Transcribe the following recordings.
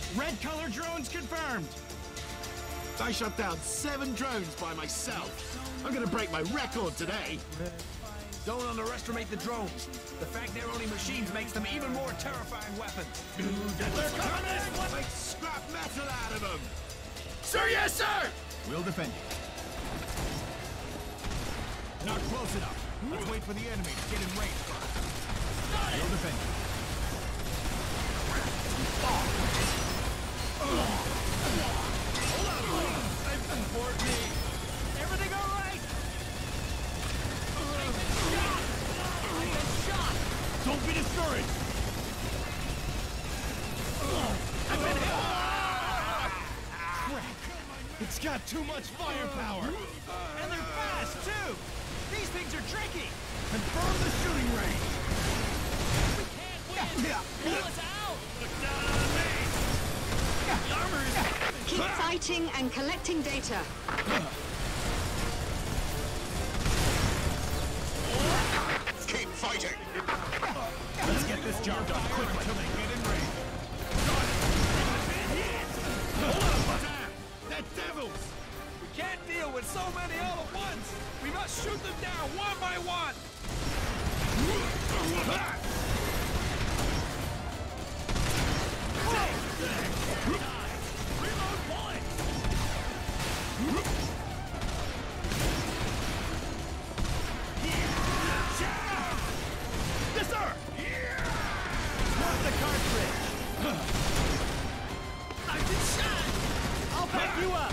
Red color drones confirmed. I shot down 7 drones by myself. I'm gonna break my record today. Don't underestimate the drones. The fact they're only machines makes them even more terrifying weapons. They're coming! Make scrap metal out of them! Sir, yes, sir! We'll defend you. Not close enough. Let's wait for the enemy to get in range first. We'll defend you. Support me. Everything all right? I've been shot. Don't be discouraged. I've been hit. Crap. It's got too much firepower. And they're fast, too. These things are tricky. Confirm the shooting range. We can't win. Pull us out. Look down on me. The armor is... Keep fighting and collecting data. Keep fighting! Let's get this job done quickly until they get in range. Hold on, Damn! They're devils! We can't deal with so many all at once. We must shoot them down one by one. Reload bullet. Yes, sir! Not the cartridge! I've been shot. I'll back you up!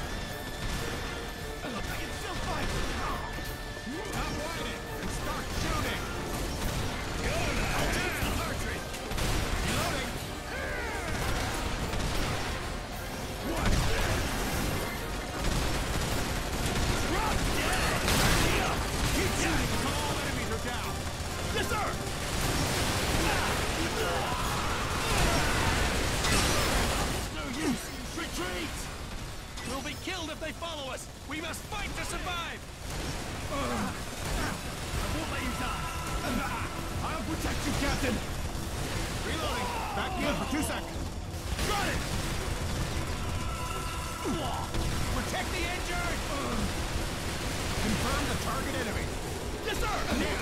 I can still fight! Stop whining and start shooting! I'll take the cartridge! Reloading! What? Drop dead! Keep shooting until all enemies are down! Yes, sir! No use! Retreat! We'll be killed if they follow us. We must fight to survive. I won't let you die! I'll protect you, Captain! Reloading! Back in for 2 seconds! Got it! Protect the injured! Confirm the target enemy! Yes, sir!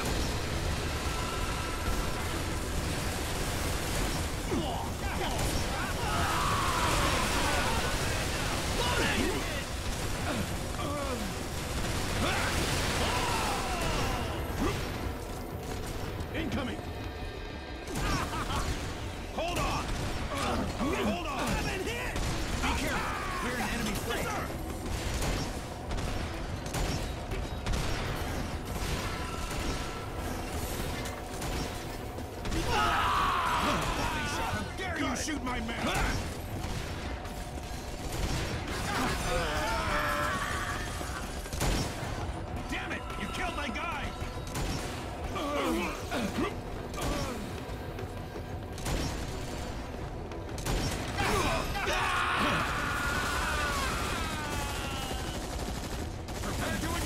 Incoming! Hold on! Hold on! I've been hit! Be careful! We're an enemy flank. Yes, sir! Body shot! How dare you shoot my man! Damn it! You killed my guy! Prepare to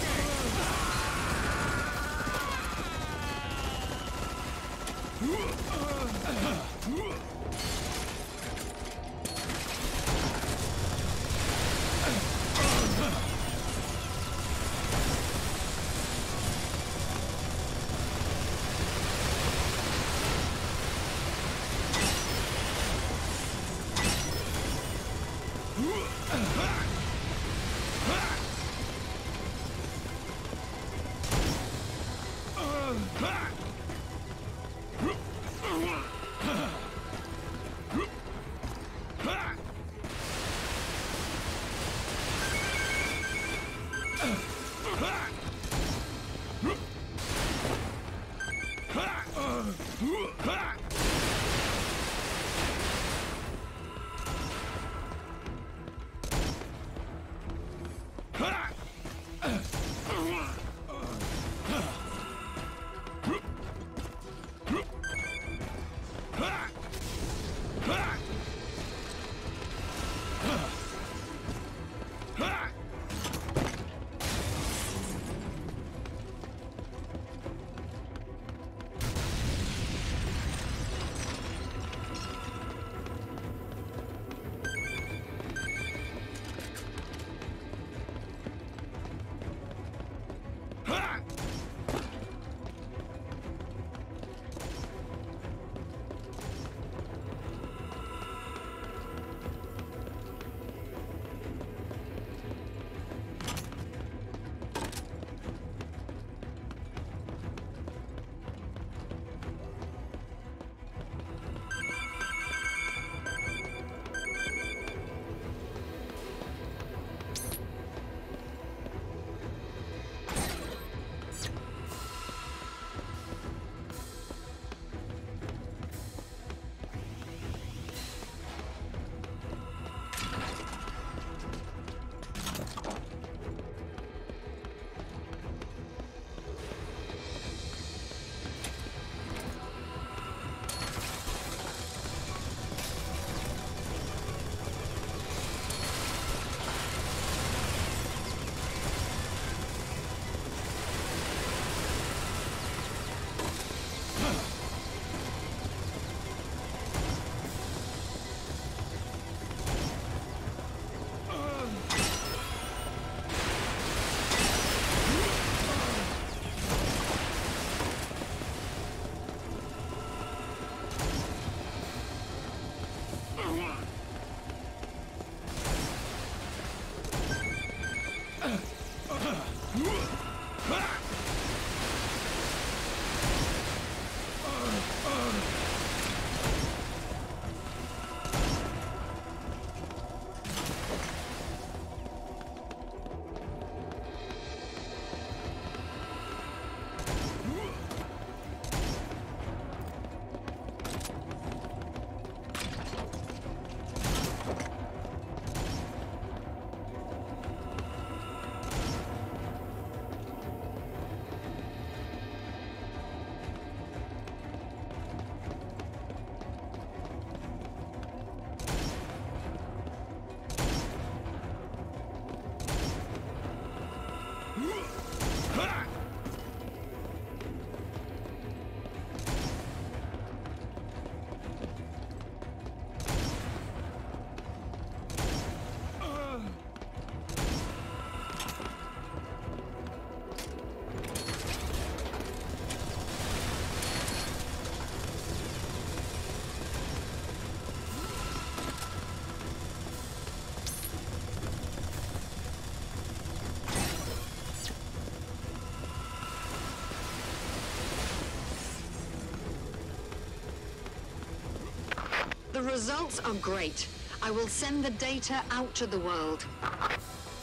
The results are great. I will send the data out to the world.